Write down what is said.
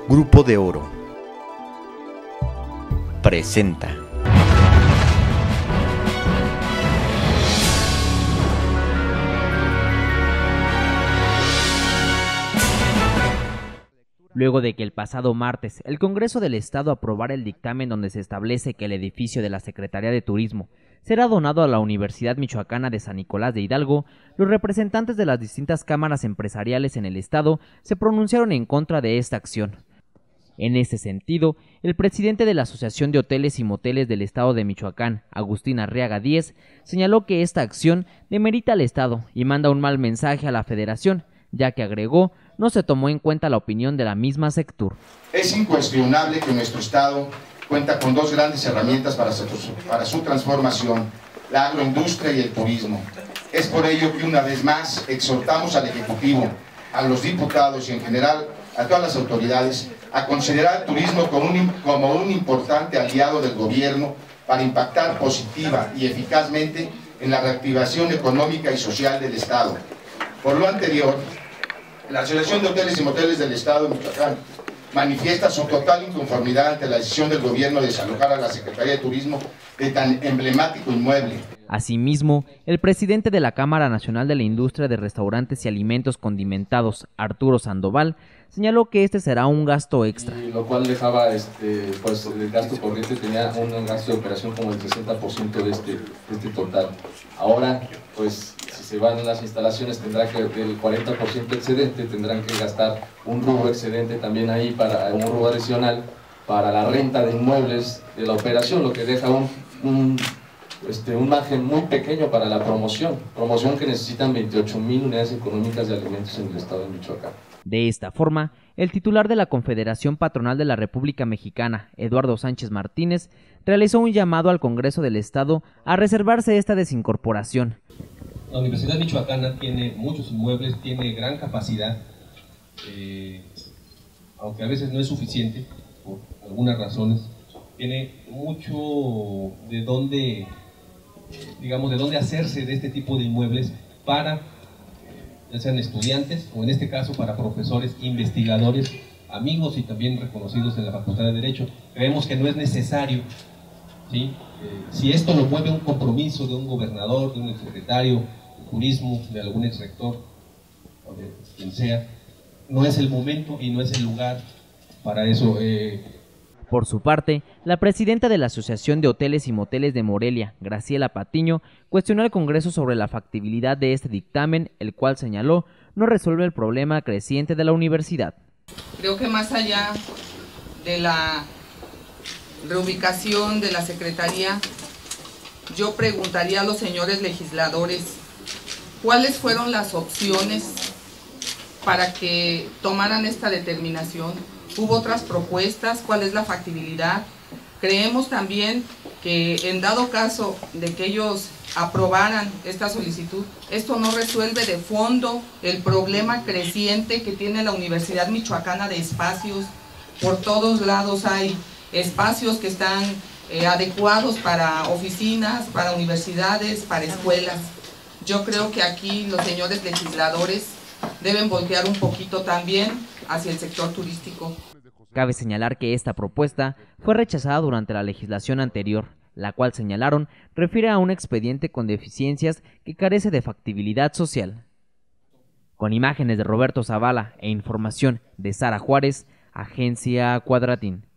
Grupo de Oro presenta. Luego de que el pasado martes el Congreso del Estado aprobara el dictamen donde se establece que el edificio de la Secretaría de Turismo será donado a la Universidad Michoacana de San Nicolás de Hidalgo, los representantes de las distintas cámaras empresariales en el Estado se pronunciaron en contra de esta acción. En ese sentido, el presidente de la Asociación de Hoteles y Moteles del Estado de Michoacán, Agustín Arriaga Díez, señaló que esta acción demerita al Estado y manda un mal mensaje a la Federación, ya que agregó no se tomó en cuenta la opinión de la misma Sectur. Es incuestionable que nuestro Estado cuenta con dos grandes herramientas para su transformación, la agroindustria y el turismo. Es por ello que una vez más exhortamos al Ejecutivo, a los diputados y en general a todas las autoridades a considerar el turismo como un importante aliado del gobierno para impactar positiva y eficazmente en la reactivación económica y social del Estado. Por lo anterior, la Asociación de Hoteles y Moteles del Estado de Michoacán manifiesta su total inconformidad ante la decisión del gobierno de desalojar a la Secretaría de Turismo de tan emblemático inmueble. Asimismo, el presidente de la Cámara Nacional de la Industria de Restaurantes y Alimentos Condimentados, Arturo Sandoval, señaló que este será un gasto extra. Y lo cual dejaba, pues el gasto corriente tenía un gasto de operación como el 60% de este total. Ahora, pues si se van las instalaciones tendrá que, del 40% excedente, tendrán que gastar un rubro excedente también ahí, para un rubro adicional para la renta de inmuebles de la operación, lo que deja un margen muy pequeño para la promoción que necesitan 28,000 unidades económicas de alimentos en el estado de Michoacán. De esta forma, el titular de la Confederación Patronal de la República Mexicana, Eduardo Sánchez Martínez, realizó un llamado al Congreso del Estado a reservarse esta desincorporación. La Universidad Michoacana tiene muchos inmuebles, tiene gran capacidad, aunque a veces no es suficiente, por algunas razones, tiene mucho de dónde hacerse de este tipo de inmuebles para, ya sean estudiantes o en este caso para profesores, investigadores, amigos y también reconocidos en la Facultad de Derecho. Creemos que no es necesario, ¿sí? Si esto lo mueve un compromiso de un gobernador, de un exsecretario de Turismo, de algún exrector o de quien sea, no es el momento y no es el lugar para eso. Por su parte, la presidenta de la Asociación de Hoteles y Moteles de Morelia, Graciela Patiño, cuestionó al Congreso sobre la factibilidad de este dictamen, el cual señaló no resuelve el problema creciente de la universidad. Creo que más allá de la reubicación de la Secretaría, yo preguntaría a los señores legisladores cuáles fueron las opciones para que tomaran esta determinación. ¿Hubo otras propuestas? ¿Cuál es la factibilidad? Creemos también que en dado caso de que ellos aprobaran esta solicitud, esto no resuelve de fondo el problema creciente que tiene la Universidad Michoacana de espacios. Por todos lados hay espacios que están adecuados para oficinas, para universidades, para escuelas. Yo creo que aquí los señores legisladores deben voltear un poquito también hacia el sector turístico. Cabe señalar que esta propuesta fue rechazada durante la legislación anterior, la cual señalaron refiere a un expediente con deficiencias que carece de factibilidad social. Con imágenes de Roberto Zavala e información de Sara Juárez, Agencia Cuadratín.